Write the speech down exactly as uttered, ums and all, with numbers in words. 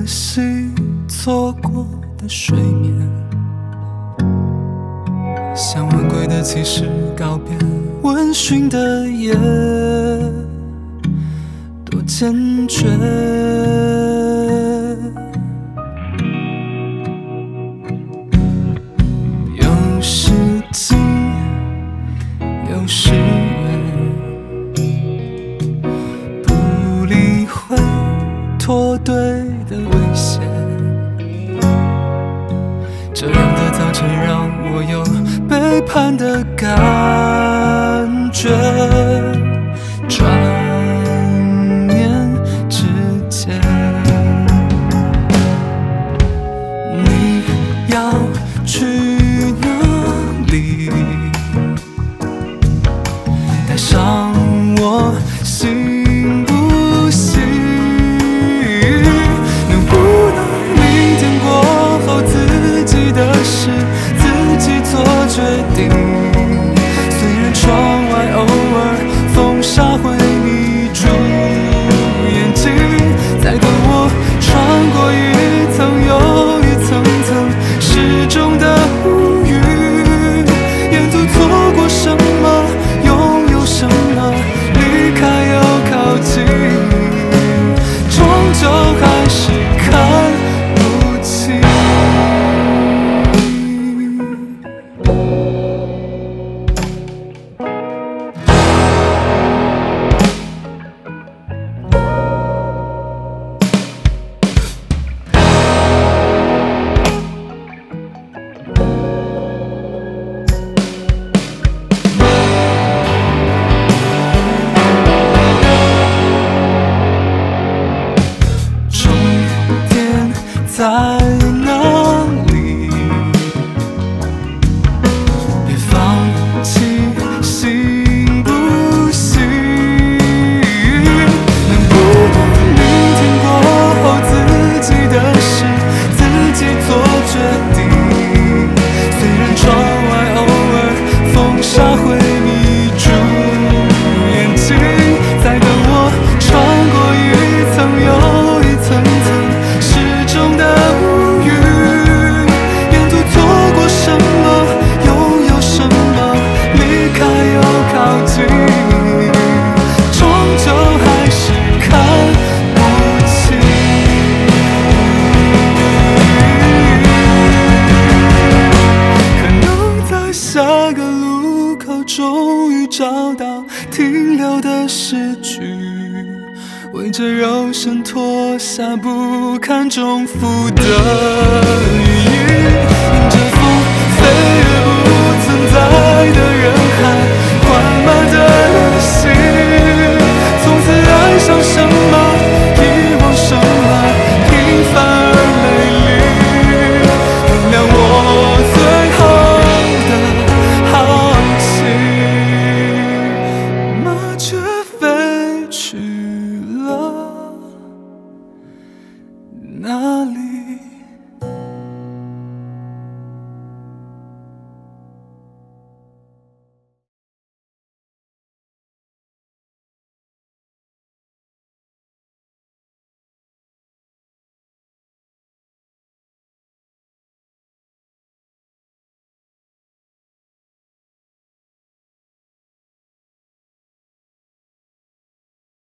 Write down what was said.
可惜错过的睡眠，像晚归的骑士告别温驯的夜，多坚决。有时近，有时远，不理会脱队的危险。这样的早晨让我有背叛的感觉，转念之间，你要去哪里？带上我行不行？能不能明天过后自己的事自己做决定？虽然窗外偶尔风沙会迷住眼睛，在等我穿过一层又一层层失重的乌云，沿途错过什么，拥有什么，离开又靠近，终究还是看不清。在哪里？别放弃，行不行？能不能明天过后自己的事自己做决定？虽然窗外偶尔风沙会迷住眼睛，在等我穿过一层又一层层失重的乌云，沿途错过什么，拥有什么，离开又靠近，终究还是看不清。可能在下个路口终于找到停留的诗句，为这肉身脱下不堪重负的羽翼，迎着风飞越不存在的人海，缓慢的旅行，从此爱上生